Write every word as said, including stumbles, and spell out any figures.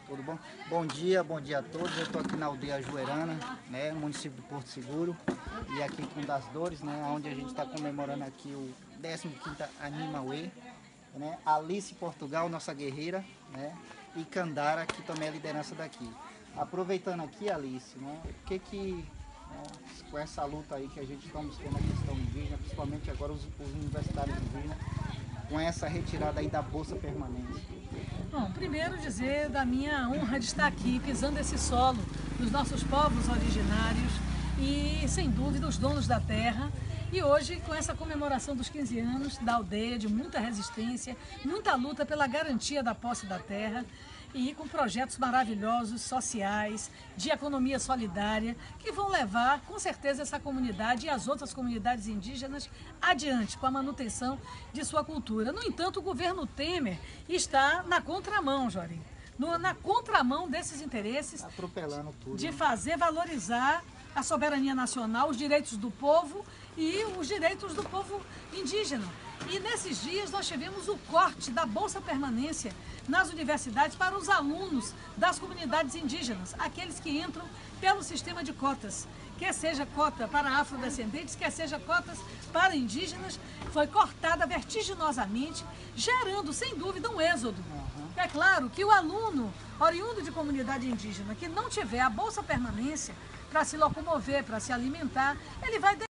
Tudo bom? Bom dia, bom dia a todos. Eu estou aqui na aldeia Juerana, né, município de Porto Seguro, e aqui com Das Dores, né, onde a gente está comemorando aqui o décimo quinto Animauê, né, Alice Portugal, nossa guerreira, né, e Candara, que também é a liderança daqui. Aproveitando aqui, Alice, né, o que que, né, com essa luta aí que a gente estamos tendo na questão indígena, principalmente agora os, os universitários indígenas, com essa retirada aí da Bolsa Permanente? Bom, primeiro dizer da minha honra de estar aqui, pisando esse solo dos nossos povos originários e, sem dúvida, os donos da terra. E hoje, com essa comemoração dos quinze anos da aldeia, de muita resistência, muita luta pela garantia da posse da terra, e com projetos maravilhosos, sociais, de economia solidária, que vão levar, com certeza, essa comunidade e as outras comunidades indígenas adiante, com a manutenção de sua cultura. No entanto, o governo Temer está na contramão, Jory, no, na contramão desses interesses, atropelando tudo, de né? fazer valorizar a soberania nacional, os direitos do povo e os direitos do povo indígena. E nesses dias nós tivemos o corte da Bolsa Permanência nas universidades para os alunos das comunidades indígenas, aqueles que entram pelo sistema de cotas, quer seja cota para afrodescendentes, quer seja cotas para indígenas, foi cortada vertiginosamente, gerando sem dúvida um êxodo. É claro que o aluno oriundo de comunidade indígena que não tiver a Bolsa Permanência para se locomover, para se alimentar, ele vai